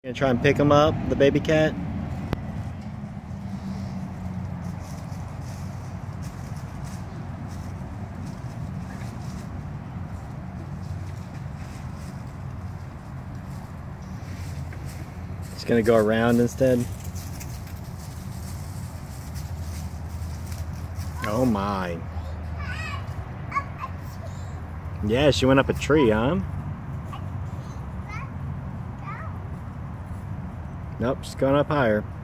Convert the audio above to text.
Gonna try and pick him up, the baby cat. Just gonna go around instead. Oh my. Yeah, she went up a tree, huh? Nope, she's going up higher.